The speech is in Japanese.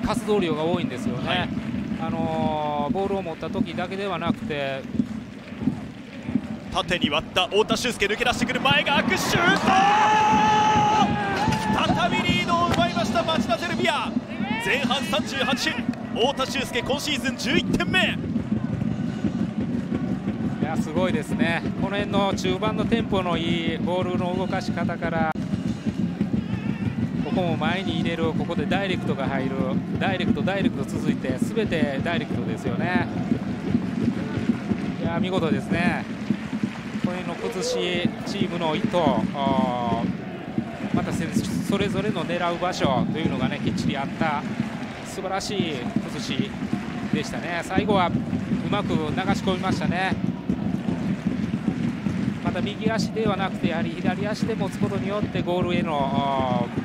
活動量が多いんですよね、 はい、 ボールを持った時だけではなくて、 縦に割った太田修介、抜け出してくる、前が空く、シュート、再びリードを奪いました町田ゼルビア。前半38、太田修介今シーズン11点目。 いやすごいですね、この辺の中盤のテンポのいいボールの動かし方から、ここも前に入れる、ここでダイレクトが入る、ダイレクト続いて、すべてダイレクトですよね。いや見事ですね、これの崩し、チームの意図、またそれぞれの狙う場所というのがね、きっちりあった、素晴らしい崩しでしたね。最後はうまく流し込みましたね。また右足ではなくて、やはり左足で持つことによってゴールへの